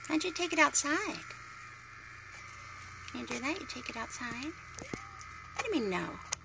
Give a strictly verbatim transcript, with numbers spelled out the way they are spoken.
Why don't you take it outside? You do that? You take it outside? What do you mean no?